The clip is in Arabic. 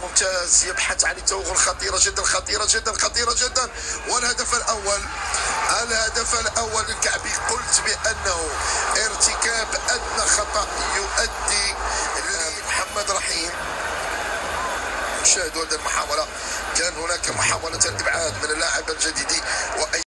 ممتاز، يبحث عن التوغل، خطيرة جدا خطيرة جدا خطيرة جدا. والهدف الأول، الهدف الأول للكعبي، قلت بأنه ارتكاب أدنى خطأ يؤدي لمحمد رحيم. شاهدوا هذه المحاولة، كان هناك محاولة إبعاد من اللاعب الجديد